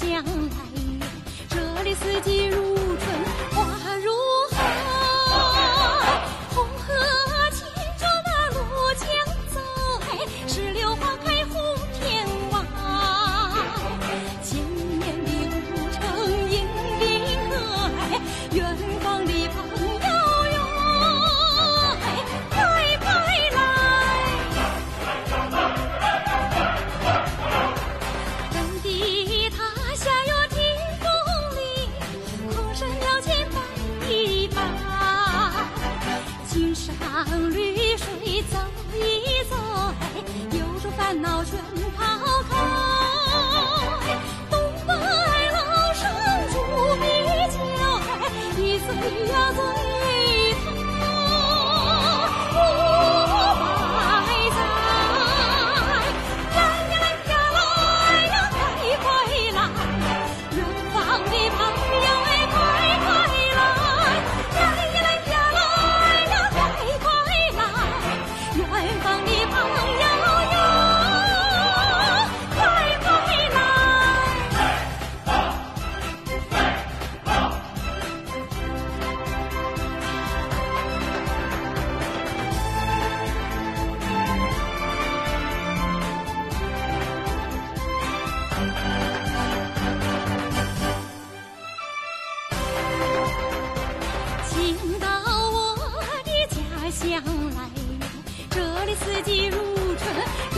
乡来，这里四季如春，花如海。红河牵着那罗江在，石榴花开红天外。千年的古城迎宾客来，远方的朋友哟，快快来！本地他乡哟听风铃，空山庙前摆一摆，青山绿水走一走，忧愁烦恼全抛开。东北老生煮米酒，一岁呀醉头500载。来呀来呀快快来，远方的朋友快快来！来呀快快来，远方的朋友哟，快快来！请到我的家乡来，这里四季如春。